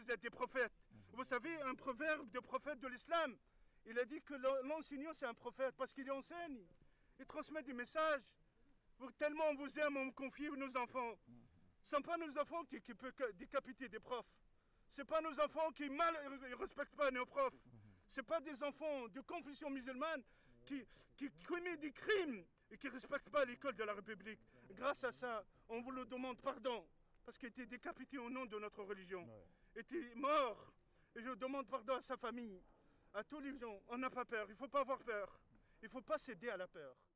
vous êtes des prophètes. Vous savez, un proverbe de prophète de l'islam, il a dit que l'enseignant c'est un prophète parce qu'il enseigne, il transmet des messages. Tellement on vous aime, on vous confie nos enfants. Ce ne sont pas nos enfants qui peuvent décapiter des profs. Ce ne sont pas nos enfants qui ne respectent pas nos profs. Ce ne sont pas des enfants de confession musulmane qui commettent des crimes et qui ne respectent pas l'école de la République. Grâce à ça, on vous le demande pardon, parce qu'il était décapité au nom de notre religion. Il était mort. Et je demande pardon à sa famille, à tous les gens. On n'a pas peur, il ne faut pas avoir peur. Il ne faut pas céder à la peur.